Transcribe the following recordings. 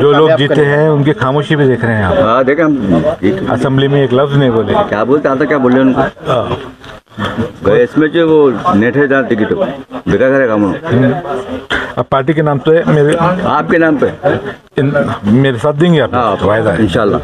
जो लोग जीते हैं उनकी खामोशी भी देख रहे हैं आप। हाँ देखे हम असेंबली में एक लफ्ज नहीं बोले। क्या बोलते आता क्या बोले उनको गए इसमें जो वो नेट है जहाँ टिकट देखा करेगा हम। अब पार्टी के नाम पे मेरे आपके नाम पे मेरे साथ देंगे आप? वायदा है इंशाल्लाह।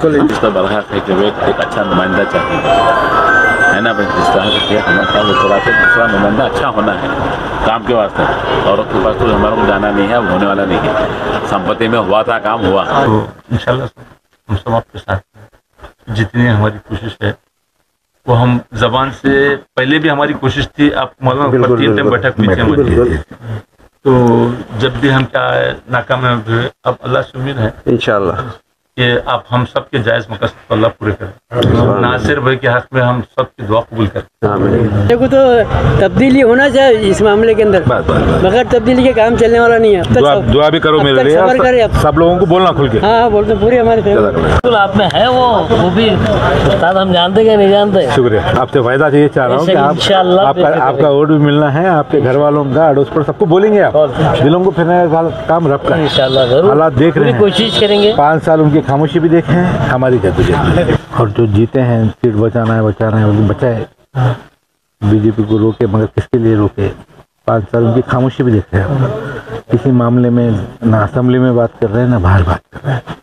एक अच्छा नुमाइंदा चाहिए है ना भाई, जिस तरह से किया हमारा थोड़ा सा दूसरा नुमाइंदा अच्छा होना है काम के वास्ते। औरत के पास तो हमारे को जाना नहीं है, अब होने वाला नहीं है। संपत्ति में हुआ था काम हुआ तो इंशाल्लाह हम सब आपके साथ जितनी हमारी कोशिश है वो हम जबान से पहले भी हमारी कोशिश थी। आप मालूम तीन टाइम बैठक पीछे हमारी, तो जब भी हम क्या नाकामयाब हुए, अब अल्लाह से उम्मीद है इंशाल्लाह कि आप हम सब के जायज़ मकसद अल्लाह पूरे करें। नासिर भाई के हक में हम सब की दुआ कबूल करें। देखो तो तब्दीली होना चाहिए इस मामले के अंदर, मगर तब्दीली के काम चलने वाला नहीं है। दुआ भी करो मेरे लिए, सब लोगों को बोलना खुल के। हाँ बोलते पूरी हमारे बिल्कुल आप में है वो भी उस्ताद, हम जानते कि नहीं जानते। शुक्रिया, आपसे वायदा चाहिए चाह रहा हूँ कि आपका वोट भी मिलना है, आपके घर वालों का अड़ोस पड़ोस सबको बोलेंगे आप, दिलों को फिरने का काम रब का इंशाल्लाह हालात देख रहे हैं, कोशिश करेंगे। 5 साल उनकी खामोशी भी देखें, हमारी जद्दोजहद। और जो जीते हैं सीट बचाना है बचाए। बीजेपी को रोके, मगर किसके लिए रोके? 5 साल उनकी खामोशी भी देख रहे हैं। किसी मामले में ना असेंबली में बात कर रहे हैं ना बाहर बात कर रहे हैं।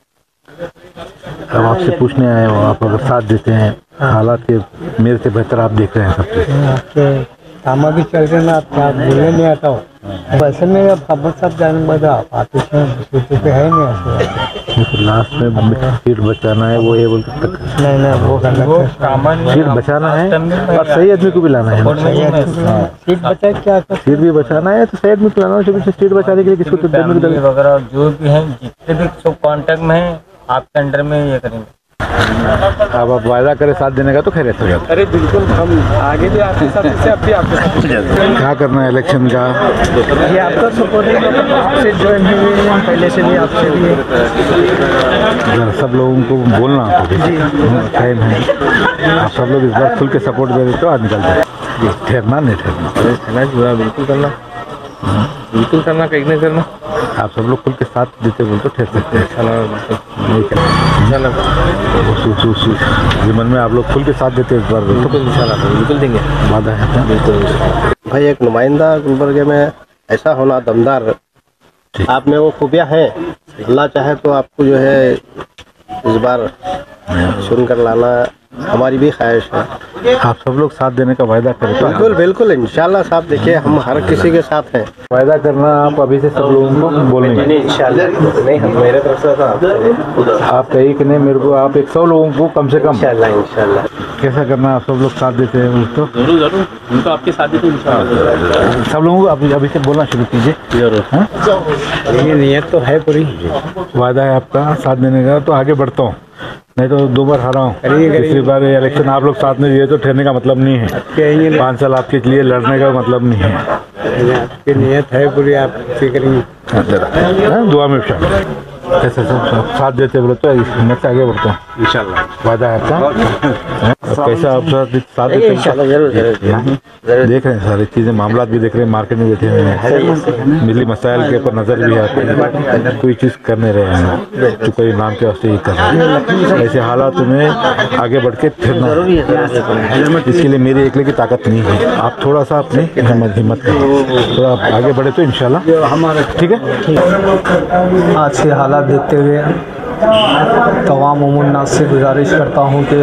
अब आपसे पूछने आए हो, आप अगर साथ देते हैं हालात के मेरे से बेहतर आप देख रहे हैं सब कुछ। कामा भी चल रहे ना, आप बोलने नहीं आता हो वैसे में खबर सब जाने बता आते पे है नहीं। लास्ट में सीट बचाना है, वो ये बोलते तक नहीं वो करना सीट बचाना है और सही आदमी को भी लाना है। सीट बचा क्या सीट भी बचाना है तो सही आदमी को लाना है। सीट बचाने के लिए किसको तो वगैरह जो भी हैं जितने भी सब कांटेक्ट में हैं आपके अंडर में ये करेंगे। अब आप वायदा करें साथ देने का तो खैरियत हो जाता। अरे बिल्कुल, हम आगे भी आपके साथ से अब भी आपके साथ क्या करना है इलेक्शन का? ये आपका सपोर्ट से ज्वाइन हुए हैं पहले से भी, आपसे भी सब लोगों को बोलना टाइम है। आप सब लोग इस बार खुल के सपोर्ट दे देते हो, आज निकल जाए। ठहरना नहीं ठहरना, बिल्कुल करना, बिल्कुल करना, कहीं नहीं करना। आप सब लोग खुल के साथ देते बोल तो ठहर सकते हैं। जीवन में आप लोग खुल के साथ देते इस बार बिल्कुल देंगे, वादा है बिल्कुल। भाई एक नुमाइंदा गुलबर्गे में ऐसा होना दमदार, आप में वो खूबियाँ हैं। अल्लाह चाहे तो आपको जो है इस बार सुनकर लाना हमारी भी ख्वाहिश है। आप सब लोग साथ देने का वायदा करें। बिल्कुल बिल्कुल इंशाल्लाह साहब, देखिए हम हर किसी के साथ हैं। वायदा करना आप अभी से सब लोगों को बोलेंगे। इंशाल्लाह नहीं, हम मेरे तरफ से आप कहीं कि नहीं, मेरे को आप 100 लोगों को कम से कम इंशाल्लाह कैसा करना, आप सब लोग साथ देते हैं तो जरूर उनको आपके साथ ही तो इंशाल्लाह सब लोगों को अभी से बोलना शुरू कीजिए। ये नियत तो है पूरी, वायदा है आपका साथ देने का, तो आगे बढ़ता हूँ। नहीं तो 2 बार हारा हूँ, तीसरी बार इलेक्शन आप लोग साथ में दिए तो ठहरने का मतलब नहीं है। 5 साल आपके लिए लड़ने का मतलब नहीं है। आपकी नियत है पूरी, आप करेंगे दुआ में शामिल ऐसे सब साथ देते बोले तो मैं से आगे बढ़ता हूँ इंशाल्लाह। वादा है आपका, कैसा आप साथ देते हैं इंशाल्लाह। जरूर देख रहे हैं सारी चीज़ें, मामला भी देख रहे हैं, मार्केट में बैठे हुए हैं, मिली मसाइल के ऊपर नज़र भी आती है, कोई चीज़ कर नहीं रहे हैं तो कोई नाम के वास्ते ही कर रहे हैं। ऐसे हालात में आगे बढ़ के फिरना है, इसके लिए मेरी अकेले की ताकत नहीं है। आप थोड़ा सा अपनी हिम्मत करें, थोड़ा आगे बढ़े तो इंशाल्लाह ठीक है। आज के हालात देखते हुए तमाम उम्मत से गुजारिश करता हूँ कि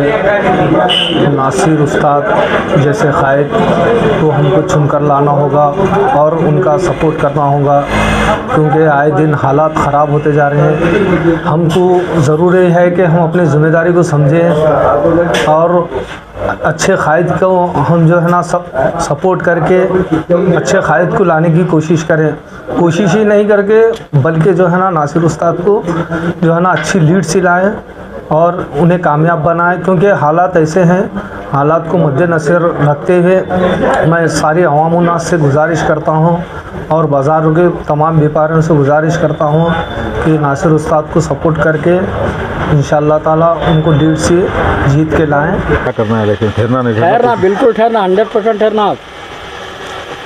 नासिर उस्ताद जैसे क़ायद को हमको चुनकर लाना होगा और उनका सपोर्ट करना होगा, क्योंकि आए दिन हालात ख़राब होते जा रहे हैं। हमको ज़रूरी है कि हम अपनी ज़िम्मेदारी को समझें और अच्छे क़ायद को हम जो है ना सपोर्ट करके अच्छे क़ायद को लाने की कोशिश करें। कोशिश ही नहीं करके बल्कि जो है ना नासिर उस्ताद को जो है ना अच्छी लीड से लाएँ और उन्हें कामयाब बनाएं, क्योंकि हालात ऐसे हैं। हालात को मद्देनज़र रखते हुए मैं सारी अवाम उन्नास से गुजारिश करता हूं और बाज़ारों के तमाम व्यापारियों से गुजारिश करता हूं कि नासिर उस्ताद को सपोर्ट करके इंशाअल्लाह ताला उनको लीड से जीत के लाएं। क्या करना है, लेकिन ठहरना नहीं, ठहरना बिल्कुल ठहरना, 100% ठहरना।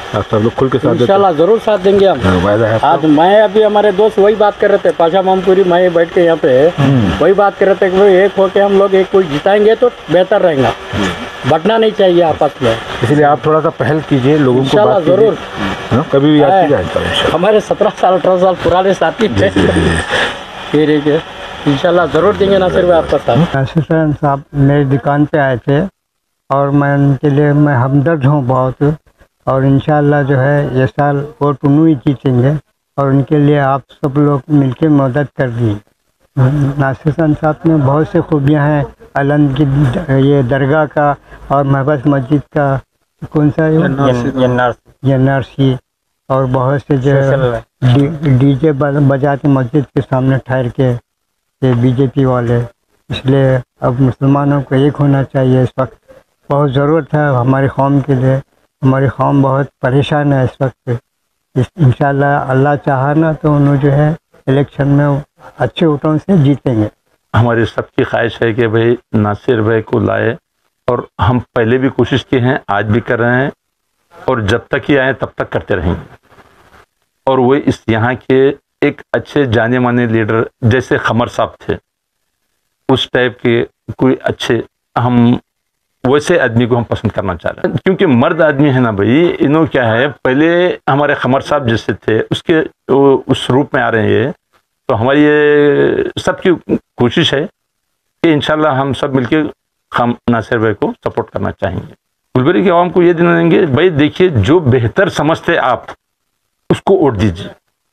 आप सब लोग खुल के साथ देते इंशाल्लाह जरूर साथ देंगे हम। हैं? वायदा है आज मैं अभी हमारे दोस्त वही बात कर रहे थे, पाशा मामपुरी मैं बैठ के यहाँ पे वही बात कर रहे थे कि भाई एक होके हम लोग एक कोई जिताएंगे तो बेहतर रहेगा, बटना नहीं चाहिए आपस में। इसलिए आप थोड़ा सा पहल कीजिए, लोगों को इंशाल्लाह बात कीजिए। जरूर। हाँ, कभी भी याद कीजिए इंशाल्लाह। हमारे 17 साल 18 साल पुराने साथी थे, फिर इंशाल्लाह जरूर देंगे नासिर भाई आपका साथ। नासिर साहब मेरी दुकान पे आए थे और मैं उनके लिए मैं हमदर्द हूँ बहुत, और इंशाल्लाह जो है ये साल वोट उन्हीं जीतेंगे और उनके लिए आप सब लोग मिलके मदद कर दी। नासिर साहब में बहुत से खूबियाँ हैं, अलंद की ये दरगाह का और महबस मस्जिद का कौन सा NRC, और बहुत से जो डीजे बजाते मस्जिद के सामने ठहर के ये BJP वाले, इसलिए अब मुसलमानों को एक होना चाहिए। इस वक्त बहुत ज़रूरत है हमारी कौम के लिए, हमारी कौम बहुत परेशान है इस वक्त। इंशाल्लाह अल्लाह चाहा ना तो उन्होंने जो है इलेक्शन में अच्छे वोटों से जीतेंगे। हमारी सबकी ख्वाहिश है कि भाई नासिर भाई को लाए, और हम पहले भी कोशिश की हैं, आज भी कर रहे हैं, और जब तक ही आए तब तक करते रहेंगे। और वो इस यहाँ के एक अच्छे जाने माने लीडर जैसे खमर साहब थे, उस टाइप के कोई अच्छे, हम वैसे आदमी को हम पसंद करना चाह रहे हैं, क्योंकि मर्द आदमी है ना भाई। इन्हों क्या है, पहले हमारे खमर साहब जैसे थे उसके उस रूप में आ रहे हैं ये, तो हमारी ये सबकी कोशिश है कि इंशाल्लाह हम सब मिलके हम नासिर भाई को सपोर्ट करना चाहेंगे। गुलबर्गी की आवाम को ये दिन देंगे, भाई देखिए जो बेहतर समझते आप उसको वोट दीजिए।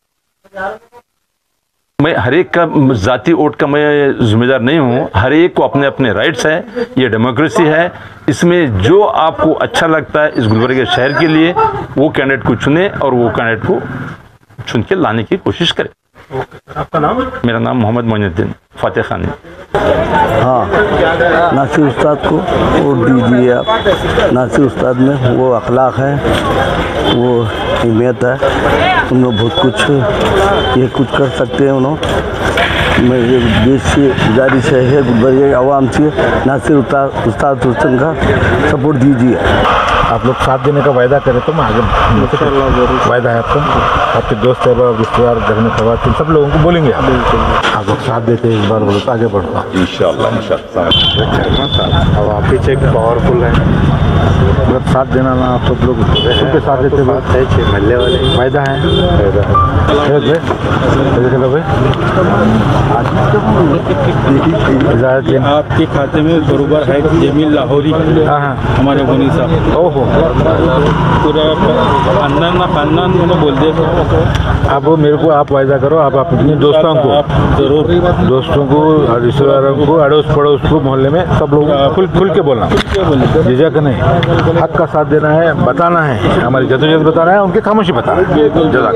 मैं हर एक का जाति वोट का मैं जिम्मेदार नहीं हूँ, हर एक को अपने अपने राइट्स है, ये डेमोक्रेसी है। इसमें जो आपको अच्छा लगता है इस गुलबर्गा शहर के लिए वो कैंडिडेट को चुने और वो कैंडिडेट को चुन के लाने की कोशिश करें। आपका नाम? मेरा नाम मोहम्मद मोइनुद्दीन फातेह खानी। हाँ, नासिर उस्ताद को वोट दीजिए आप। नासिर उस्ताद में वो अखलाक है, वो हिम्मत है, उन लोग बहुत कुछ ये कुछ कर सकते हैं। उन्होंने मेरे देश से गुजारिश है गुलबर्गा की आवाम से नासिर उस्ताद हुसैन का सपोर्ट दीजिए। आप लोग साथ देने का वायदा करें तो मैं आगे वायदा है आपका, आपके दोस्त है, रिश्तेदार, घर में खवातीन सब लोगों को बोलेंगे आप लोग साथ देते इस बार बोलो तो आगे बढ़ता इंशाल्लाह अब आप पीछे एक पावरफुल है, मतलब साथ देना ना, आप सब लोग उनके साथ देते महल्ले वाले वायदा है आपके खाते में बरोबर है जमील लाहौरी, हमारे गोनी साहब। ओहो, पूरा खानदान मैंने बोल दिया। आप मेरे को आप वायदा करो, आप अपने दोस्तों को जरूर, दोस्तों को, रिश्तेदारों को, अड़ोस पड़ोस को, मोहल्ले में सब लोग खुल के बोलना, झिझक नहीं, हक का साथ देना है, बताना है, हमारी जदोजहद बताना है, उनकी खामोशी बताना है।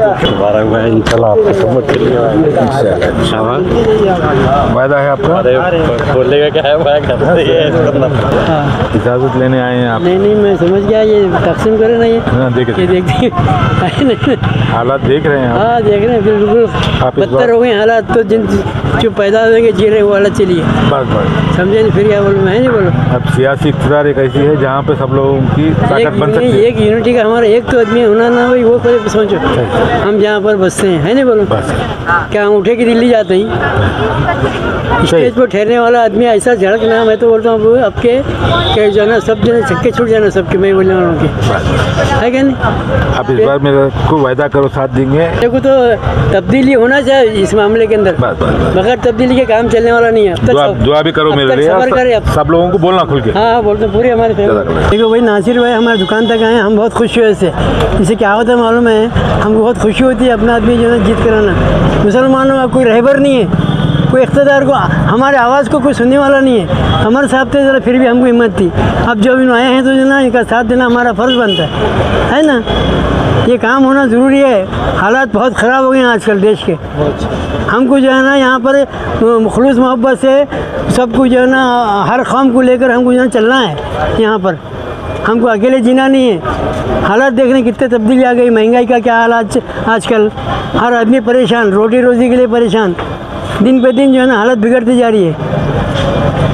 वायदा है आपका? बोलेगा क्या है, इजाजत लेने आए हैं आप? नहीं मैं समझ गया, ये तकसीम करे ना, ये देख हालात देख रहे हैं? हाँ देख रहे हैं, बिल्कुल बदतर हो गए हालात, तो जिन जो पैदा होंगे जी रहे वो वाला चलिए, बस समझे नहीं। फिर क्या बोलूँ मैं, नहीं बोलो। अब सियासी इक़्तिदार एक ऐसी है जहाँ पे सब लोगों की ताकत बन सकती है। एक यूनिटी का हमारा एक तो आदमी होना ना भाई, वो पहले सोचो हम जहाँ पर बसते हैं, है नहीं बोलो, क्या हम उठे कि दिल्ली जाते हैं, स्टेज पर ठहरने वाला आदमी ऐसा झड़कना, मैं तो बोलता हूँ आपके क्या जो ना सब जने छक्के छूट जाना सबके, मैं बोलने वालों के, है क्या नहीं। आप इस बार मेरे को वायदा करो साथ देंगे। देखो तो तब्दीली होना चाहिए इस मामले के अंदर, मगर तब्दीली के काम चलने वाला नहीं है। दुआ भी करो मेरे लिए, सब लोगों को बोलना खुल के। हाँ बोलते पूरी हमारे फैमिली। देखो भाई नासिर भाई हमारे दुकान तक आए, हम बहुत खुश हुए इससे। इससे क्या होता है मालूम है, हमको बहुत खुशी होती है अपना आदमी जो है जीत कर आना। मुसलमानों का कोई रहबर नहीं है, कोई इक़्तिदार को हमारे आवाज़ को कोई सुनने वाला नहीं है। हमारे साहब थे जरा, फिर भी हमको हिम्मत थी। अब जब इन आए हैं तो जो ना इनका साथ देना हमारा फ़र्ज़ बनता है ना। ये काम होना ज़रूरी है। हालात बहुत ख़राब हो गए हैं आजकल देश के। हमको जो है ना यहाँ पर खुलूस मोहब्बत से सबको जो है ना हर कौम को लेकर हमको जो है चलना है। यहाँ पर हमको अकेले जीना नहीं है। हालात देख रहे हैं कितने तब्दीली आ गई, महंगाई का क्या हालात आजकल, हर आदमी परेशान, रोटी रोज़ी के लिए परेशान, दिन पे दिन जो है ना हालत बिगड़ती जा रही है।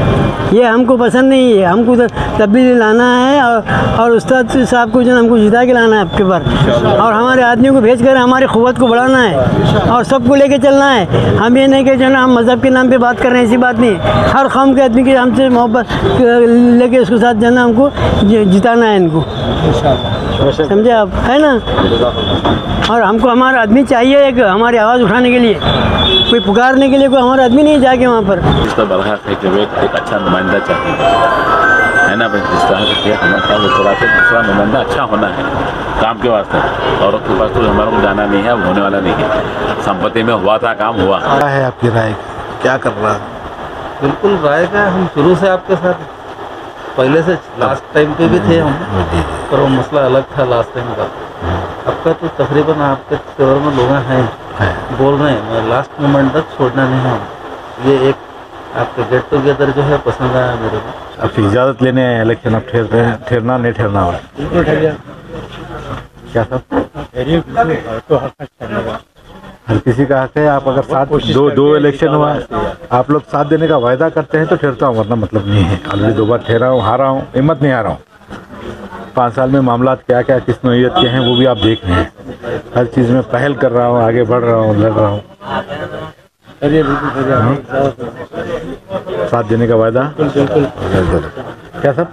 ये हमको पसंद नहीं है। हमको तो तब्दीली लाना है और उस्ताद साहब को जो हमको जिता के लाना है आपके बार, और हमारे आदमियों को भेज कर हमारी क़ुव्वत को बढ़ाना है और सबको लेके चलना है। हम ये नहीं कि जो ना हम मज़हब के नाम पे बात कर रहे हैं, ऐसी बात नहीं। हर कौम के आदमी की हमसे मोहब्बत लेके उसके साथ जाना, हमको जिताना है इनको, समझे आप, है ना। और हमको हमारा आदमी चाहिए एक हमारी आवाज़ उठाने के लिए, कोई पुकारने के लिए कोई हमारा आदमी नहीं जाके वहाँ पर। इस पर बरहा है कि एक अच्छा नुमाइंदा चाहिए, है ना भाई। जिस तरह से किया थोड़ा सा दूसरा नुमाइंदा अच्छा होना है काम के वास्ते। औरों के पास तो हमारे को जाना नहीं है, अब होने वाला नहीं है। संपत्ति में हुआ था, काम हुआ है। आपकी राय क्या कर रहा है? बिल्कुल राय का हम शुरू से आपके साथ पहले से लास्ट टाइम पे भी थे हम, पर वो मसला अलग था लास्ट टाइम का। आपका तो तकरीबन आपके फेवर में लोग हैं बोल रहे हैं, मैं लास्ट मोमेंट तक छोड़ना नहीं हूँ। ये एक आपके गेट टुगेदर जो है पसंद आया मेरे को। अब इजाज़त लेने आए इलेक्शन, अब ठहरना नहीं ठहरना हो क्या सब हर किसी का हक है। आप अगर साथ दो इलेक्शन हुआ, आप लोग साथ देने का वायदा करते हैं तो ठहरता हूँ, वरना मतलब नहीं है। ऑलरेडी 2 बार ठहरा हूँ, हारा हूँ, हिम्मत नहीं हारा हूँ। 5 साल में मामला क्या क्या किस नौइयत के हैं वो भी आप देख रहे हैं। हर चीज़ में पहल कर रहा हूँ, आगे बढ़ रहा हूँ, लड़ रहा हूँ। साथ देने का वायदा क्या सब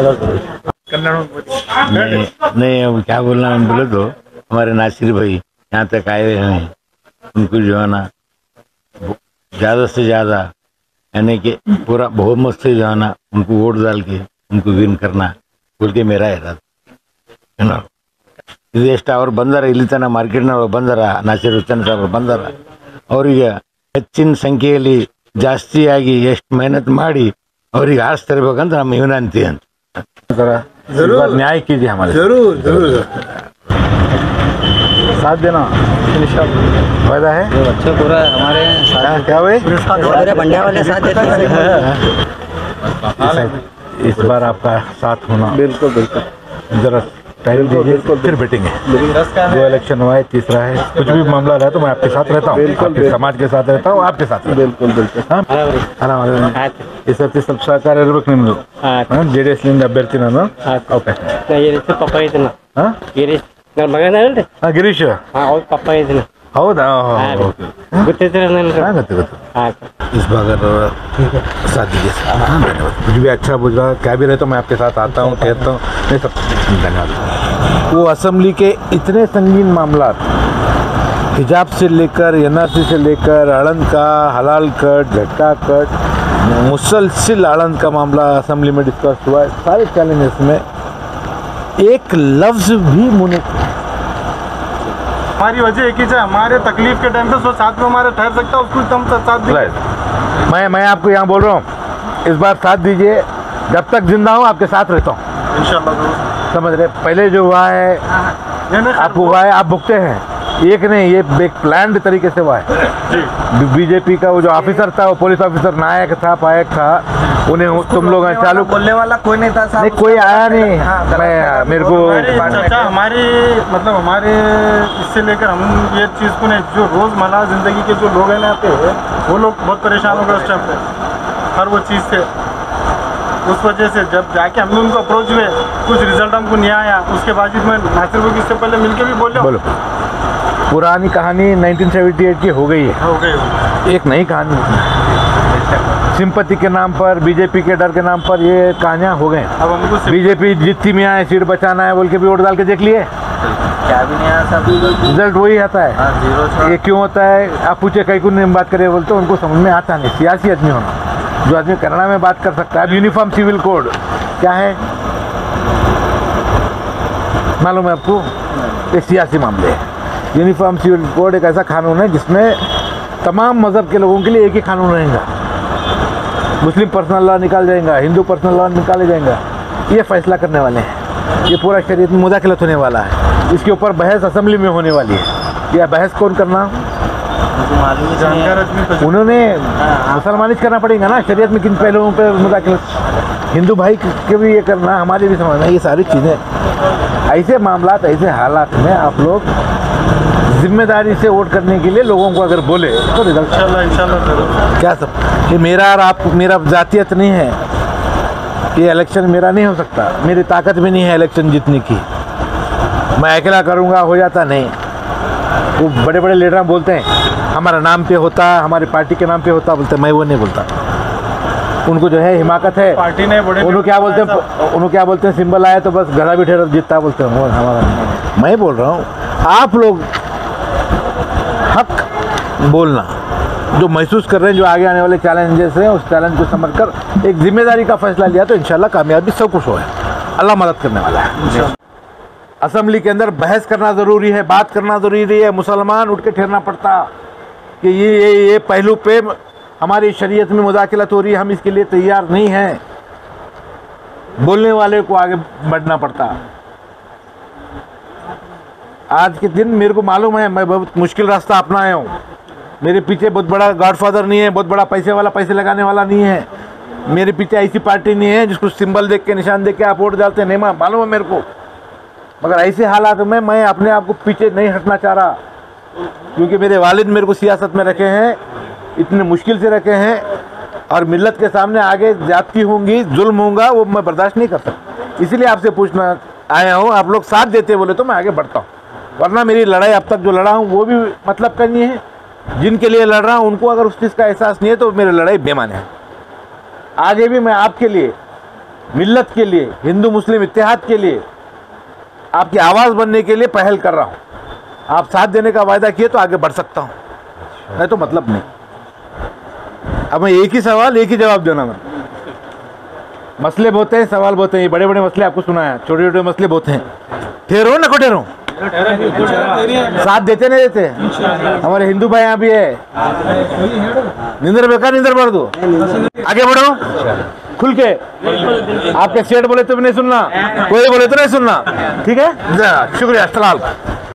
नहीं अब क्या बोलना है बोले तो हमारे नासिर भाई यहाँ तक आए हैं, उनको जो है ना ज़्यादा से ज़्यादा यानी कि पूरा बहुमत से जो है ना उनको वोट डाल के उनको विन करना बोल के मेरा इरादा है ना। ಇದು ಎಷ್ಟು ಅವ್ರು ಬಂದಾರ ಇಲ್ಲಿ ತನಕ ಮಾರ್ಕೆಟ್ನವ್ರು ಬಂದಾರ, ನಾಸಿರ್ ಹುಸೇನ್ ಸಾಹೇಬರು ಬಂದಾರ. ಅವರಿಗೆ ಹೆಚ್ಚಿನ ಸಂಖ್ಯೆಯಲ್ಲಿ ಜಾಸ್ತಿಯಾಗಿ ಎಷ್ಟು ಮೆಹನತ್ ಮಾಡಿ ಅವರಿಗೆ ಆರಿಸಿ ತರಬೇಕಂತ ನಮ್ಮ ವಿನಂತಿ ಅಂತ. जरूर न्याय कीजिए हमारे, जरूर जरूर साथ देना फायदा है। बच्चे पूरा हमारे क्या हुए बंडे वाले साथ देते हैं। इस बार आपका साथ होना बिल्कुल बिल्कुल जरा टाइम दीजिए, फिर बैठेंगे। 2 इलेक्शन हुआ है, तीसरा है। कुछ भी मामला रहा तो मैं आपके साथ रहता हूँ, आपके समाज के साथ रहता हूँ, आपके साथ बिल्कुल बिल्कुल ಈ ಸರ್ತಿ ಸ್ವಲ್ಪ ಸಹಕಾರ ಇರ್ಬೇಕು ನಿಮ್ದು. JDS ನಿಂದ ಅಭ್ಯರ್ಥಿ ನಾನು. ಓಕೆ ಪಪ್ಪ ಇದ್ದೀನಿ ಗಿರೀಶ್ ನನ್ನ ಮಗನ ಅಲ್ರಿ. ಗಿರೀಶ್ ಅವ್ರ ಪಪ್ಪ ಇದ್ದೀನಿ. ಹೌದಾ ಗೊತ್ತಿದ್ರೆ ಗೊತ್ತು इस बार साथ दीजिए। कुछ भी अच्छा बुझ रहा क्या भी रहे तो मैं आपके साथ आता हूँ, ठहरता हूँ। नहीं सब धन्यवाद। वो असेंबली के इतने संगीन मामला, हिजाब से लेकर NRC से लेकर आड़ंद का हलाल कट, झटका कट, मुसलसिल आड़ंद का मामला असेंबली में डिस्कस हुआ है। सारे चैलेंजेस में एक लफ्ज भी मुने हमारी वजह एक ही है, हमारे तकलीफ के टाइम पे सो साथ में हमारे ठहर सकता है, उसको हम साथ दीजिए। मैं आपको यहाँ बोल रहा हूँ, इस बार साथ दीजिए। जब तक जिंदा हूँ आपके साथ रहता हूँ, इंशाल्लाह। समझ रहे? पहले जो हुआ है आप हुआ है, आप भुगते हैं। एक नहीं, ये एक प्लान्ड तरीके से हुआ है। बीजेपी का वो जो ऑफिसर था, वो पुलिस ऑफिसर नायक था, पायक था, उन्हें तुम लोग चालू बोलने वाला कोई नहीं था, नहीं कोई आया नहीं। मैं मेरे को हमारी मतलब हमारे इससे लेकर हम ये चीज़ को नहीं, जो रोज़मर्रा ज़िंदगी के जो लोग हैं ना पे वो लोग बहुत परेशान हो गए उस टाइम पे हर वो चीज़ से। उस वजह से जब जाके हमने उनको अप्रोच हुए, कुछ रिजल्ट हमको नहीं आया। उसके बाद मैं नासिर भाई इससे पहले मिलके भी बोलो पुरानी कहानी 1978 की हो गई है, एक नई कहानी सिंपत्ति के नाम पर, बीजेपी के डर के नाम पर ये कहानियाँ हो गए। अब हमको बीजेपी जीतती में आए, सीट बचाना है बोल के भी वोट डाल के देख लिए, क्या भी नहीं आया सब, रिजल्ट वही आता है। ये क्यों होता है आप पूछे, कई को नहीं बात करे बोलते उनको समझ में आता नहीं। सियासी आदमी होना, जो आदमी कन्नड़ा में बात कर सकता है। अब यूनिफॉर्म सिविल कोड क्या है मालूम है आपको? ये सियासी मामले है। यूनिफॉर्म सिविल कोड एक ऐसा कानून है जिसमें तमाम मज़हब के लोगों के लिए एक ही कानून रहेगा। मुस्लिम पर्सनल लॉ निकाल जाएगा, हिंदू पर्सनल लॉ निकाले जाएगा। ये फैसला करने वाले हैं। ये पूरा शरीयत में मुदाखलत होने वाला है। इसके ऊपर बहस असेंबली में होने वाली है। यह बहस कौन करना? उन्होंने मुसलमानिज करना पड़ेगा ना, शरीयत में किन पहलुओं पर मुदाखलत। हिंदू भाई के भी ये करना, हमारे भी समझना। ये सारी चीज़ें ऐसे मामला, ऐसे हालात में आप लोग जिम्मेदारी से वोट करने के लिए लोगों को अगर बोले तो रिजल्ट इंशाल्लाह जरूर। क्या सब ये मेरा और आप, मेरा जातियत नहीं है। ये इलेक्शन मेरा नहीं हो सकता, मेरी ताकत भी नहीं है इलेक्शन जीतने की। मैं अकेला करूँगा हो जाता नहीं। वो बड़े बड़े लीडर बोलते हैं हमारा नाम पे होता, हमारी पार्टी के नाम पे होता, बोलते मैं वो नहीं बोलता। उनको जो है हिमाकत है, पार्टी ने बड़े उन्होंने क्या बोलते हैं सिंबल आए तो बस गला भी ठहरा जीतता बोलते हैं, वो हमारा नहीं। मैं बोल रहा हूँ आप लोग हक बोलना, जो महसूस कर रहे हैं, जो आगे आने वाले चैलेंजेस हैं, उस चैलेंज को समझकर एक जिम्मेदारी का फैसला लिया तो इंशाल्लाह कामयाबी सब कुछ हो है। अल्लाह मदद करने वाला है। असेंबली के अंदर बहस करना ज़रूरी है, बात करना ज़रूरी है। मुसलमान उठ के ठहरना पड़ता कि ये पहलू पे हमारी शरीयत में मुदाखलत हो रही है, हम इसके लिए तैयार नहीं हैं। बोलने वाले को आगे बढ़ना पड़ता। आज के दिन मेरे को मालूम है मैं बहुत मुश्किल रास्ता अपनाया हूँ। मेरे पीछे बहुत बड़ा गॉडफादर नहीं है, बहुत बड़ा पैसे वाला, पैसे लगाने वाला नहीं है। मेरे पीछे ऐसी पार्टी नहीं है जिसको सिंबल देख के, निशान देख के आप वोट डालते नहीं, मालूम है मेरे को। मगर ऐसे हालात में मैं अपने आप को पीछे नहीं हटना चाह रहा, क्योंकि मेरे वालिद मेरे को सियासत में रखे हैं, इतने मुश्किल से रखे हैं, और मिल्लत के सामने आगे ज्यादती होंगी, जुल्म होगा, वो मैं बर्दाश्त नहीं कर सकता। इसीलिए आपसे पूछना आया हूँ, आप लोग साथ देते बोले तो मैं आगे बढ़ता हूँ, वरना मेरी लड़ाई अब तक जो लड़ा हूँ वो भी मतलब करनी है। जिनके लिए लड़ रहा हूँ उनको अगर उस चीज़ का एहसास नहीं है तो मेरी लड़ाई बेमाने है। आगे भी मैं आपके लिए, मिल्लत के लिए, हिंदू मुस्लिम इत्तेहाद के लिए, आपकी आवाज़ बनने के लिए पहल कर रहा हूँ। आप साथ देने का वायदा किए तो आगे बढ़ सकता हूँ, नहीं तो मतलब नहीं। अब मैं एक ही सवाल एक ही जवाब देना। मैं मसले बहुत हैं, सवाल बहुत हैं, ये बड़े बड़े मसले आपको सुनाया, छोटे छोटे मसले बहुत हैं। ठहरो ना को ठहरो, साथ देते नहीं देते। हमारे हिंदू भाई यहाँ भी है, निंदर बेकार निंदर बढ़ दो, आगे बढ़ो खुल के। आपके सेठ बोले तो भी नहीं सुनना, कोई बोले तो नहीं सुनना, ठीक है। शुक्रिया।